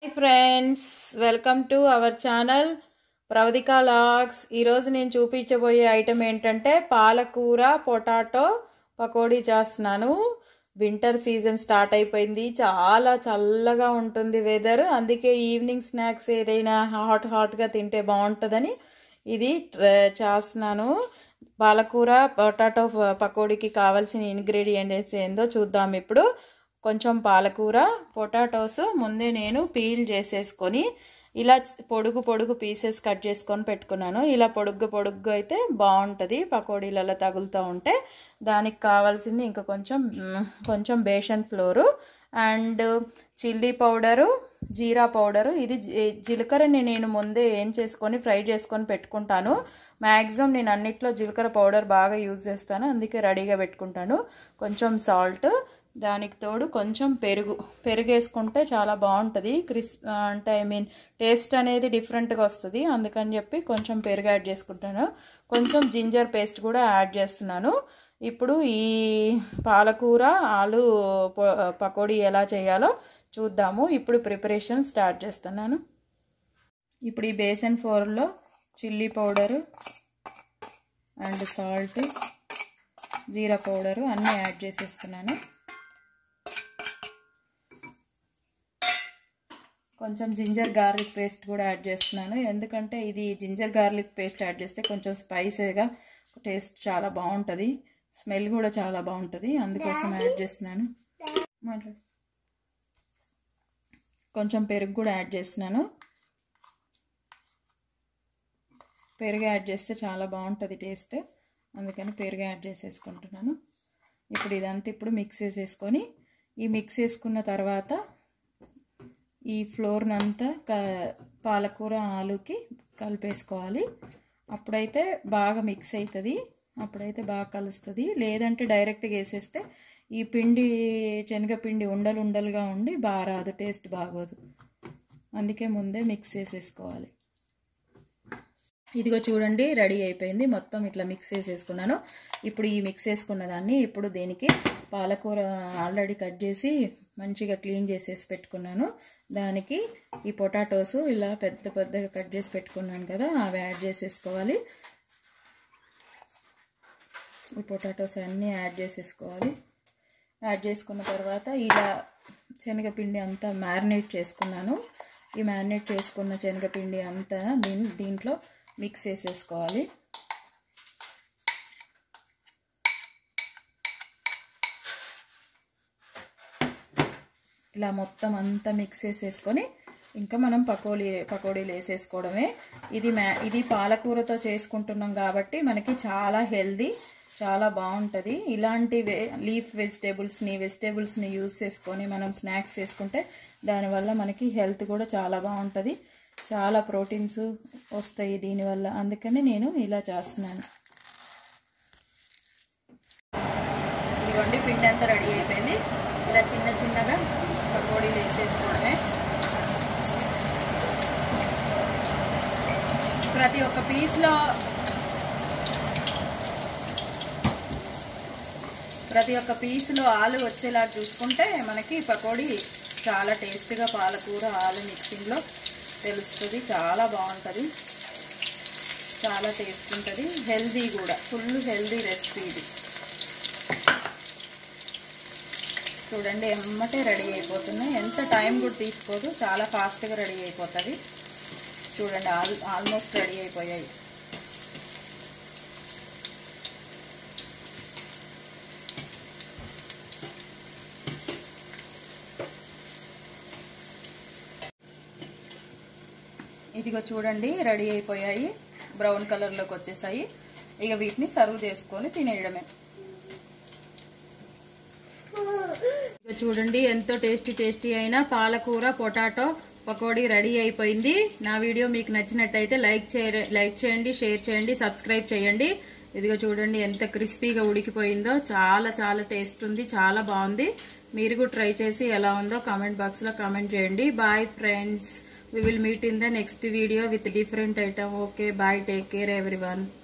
Hi friends, welcome to our channel Pravadika vlogs. ఈరోజు నేను చూపించబోయే ఐటెం ఏంటంటే పాలకూర పొటాటో పకోడీ చేస్తున్నాను. వింటర్ సీజన్ స్టార్ట్ అయిపోయింది. చాలా చల్లగా ఉంటుంది వెదర్. అందుకే ఈవినింగ్ స్నాక్స్ ఏదైనా హాట్గా తింటే బాగుంటుందని ఇది చేస్తున్నాను. పాలకూర పొటాటో పకోడీకి కావాల్సిన ఇంగ్రీడియంట్స్ ఏందో చూద్దాం ఇప్పుడు. కొంచెం పాలకూర, పొటాటోస్ ముందే నేను పీల్ చేసేసుకొని ఇలా పొడుగు పీసెస్ కట్ చేసుకొని పెట్టుకున్నాను. ఇలా పొడుగ్గా అయితే బాగుంటుంది పకోడీలలో తగులుతూ ఉంటే. దానికి కావాల్సింది ఇంకా కొంచెం besan flour and chilli powder, jeera powder. ఇది జీలకర్రని నేను ముందే ఏం చేసుకొని ఫ్రై చేసుకొని పెట్టుకుంటాను. మ్యాక్సిమం నేను అన్నిట్లో జీలకర్ర పౌడర్ బాగా యూజ్ చేస్తాను, అందుకే రెడీగా పెట్టుకుంటాను. కొంచెం సాల్ట్, దానికి తోడు కొంచెం పెరుగు వేసుకుంటే చాలా బాగుంటుంది. అంటే టేస్ట్ అనేది డిఫరెంట్గా వస్తుంది. అందుకని చెప్పి కొంచెం పెరుగు యాడ్ చేసుకుంటాను. కొంచెం జింజర్ పేస్ట్ కూడా యాడ్ చేస్తున్నాను. ఇప్పుడు ఈ పాలకూర ఆలు పకోడీ ఎలా చేయాలో చూద్దాము. ఇప్పుడు ప్రిపరేషన్ స్టార్ట్ చేస్తున్నాను. ఇప్పుడు ఈ బేసన్ ఫ్లోర్లో chilli powder and salt, jeera powder అన్నీ యాడ్ చేసేస్తున్నాను. కొంచెం జింజర్ గార్లిక్ పేస్ట్ కూడా యాడ్ చేస్తున్నాను. ఎందుకంటే ఇది జింజర్ గార్లిక్ పేస్ట్ యాడ్ చేస్తే కొంచెం స్పైసీగా టేస్ట్ చాలా బాగుంటుంది, స్మెల్ కూడా చాలా బాగుంటుంది. అందుకోసం యాడ్ చేస్తున్నాను. కొంచెం పెరుగు కూడా యాడ్ చేస్తున్నాను. పెరుగు యాడ్ చేస్తే చాలా బాగుంటుంది టేస్ట్, అందుకని పెరుగు యాడ్ చేసేసుకుంటున్నాను. ఇప్పుడు ఇదంతా మిక్స్ చేసేసుకొని మిక్స్ చేసుకున్న తర్వాత ఈ ఫ్లోర్నంతా పాలకూర ఆలుకి కలిపేసుకోవాలి. అప్పుడైతే బాగా మిక్స్ అవుతుంది, అప్పుడైతే బాగా కలుస్తుంది. లేదంటే డైరెక్ట్గా వేసేస్తే ఈ పిండి శనగపిండి ఉండలుగా ఉండి బాగా రాదు, టేస్ట్ బాగోదు. అందుకే ముందే మిక్స్ చేసేసుకోవాలి. ఇదిగో చూడండి, రెడీ అయిపోయింది. మొత్తం ఇట్లా మిక్స్ చేసేసుకున్నాను. ఇప్పుడు ఈ మిక్స్ చేసుకున్న దాన్ని ఇప్పుడు దీనికి పాలకూర ఆల్రెడీ కట్ చేసి మంచిగా క్లీన్ చేసేసి పెట్టుకున్నాను. దానికి ఈ పొటాటోస్ ఇలా పెద్దగా కట్ చేసి పెట్టుకున్నాను కదా, అవి యాడ్ చేసేసుకోవాలి. ఈ పొటాటోస్ అన్నీ యాడ్ చేసేసుకోవాలి. యాడ్ చేసుకున్న తర్వాత ఇలా శనగపిండి అంతా మ్యారినేట్ చేసుకున్నాను. ఈ మ్యారినేట్ చేసుకున్న శనగపిండి అంతా దీంట్లో మిక్స్ చేసేసుకోవాలి. ఇలా మొత్తం మిక్స్ చేసేసుకొని ఇంకా మనం పకోడీలు వేసేసుకోవడమే. ఇది పాలకూరతో చేసుకుంటున్నాం కాబట్టి మనకి చాలా హెల్దీ, చాలా బాగుంటుంది. ఇలాంటి లీఫ్ వెజిటేబుల్స్ని యూజ్ చేసుకొని మనం స్నాక్స్ చేసుకుంటే దానివల్ల మనకి హెల్త్ కూడా చాలా బాగుంటుంది. చాలా ప్రోటీన్స్ వస్తాయి దీనివల్ల, అందుకని నేను ఇలా చేస్తున్నాను. ఇదిగోండి, పిండి అంతా రెడీ అయిపోయింది. ఇలా చిన్నగా పకోడీలు వేసేసుకోవడమే. ప్రతి ఒక్క పీస్లో ఆలు వచ్చేలా చూసుకుంటే మనకి పకోడీ చాలా టేస్ట్గా పాలకూర ఆలు మిక్సింగ్లో తెలుస్తుంది. చాలా బాగుంటుంది, చాలా టేస్ట్ ఉంటుంది, హెల్దీ కూడా, ఫుల్ హెల్దీ రెసిపీ ఇది. చూడండి, ఎమ్మటే రెడీ అయిపోతున్నాయి. ఎంత టైం కూడా తీసుకోదు, చాలా ఫాస్ట్గా రెడీ అయిపోతుంది. చూడండి, ఆల్మోస్ట్ రెడీ అయిపోయాయి. ఇదిగో చూడండి, రెడీ అయిపోయాయి, బ్రౌన్ కలర్లోకి వచ్చేసాయి. ఇక వీటిని సర్వ్ చేసుకొని తినేయడమే. ఇక చూడండి, ఎంతో టేస్టీ అయిన పాలకూర పొటాటో పకోడీ రెడీ అయిపోయింది. నా వీడియో మీకు నచ్చినట్టయితే లైక్ చేయండి, షేర్ చేయండి, సబ్స్క్రైబ్ చేయండి. ఇదిగో చూడండి ఎంత క్రిస్పీగా ఉడికిపోయిందో. చాలా టేస్ట్ ఉంది, చాలా బాగుంది. మీరు కూడా ట్రై చేసి ఎలా ఉందో కామెంట్ బాక్స్లో కామెంట్ చేయండి. Bye friends, we will meet in the next video with different item. Okay, bye, take care everyone.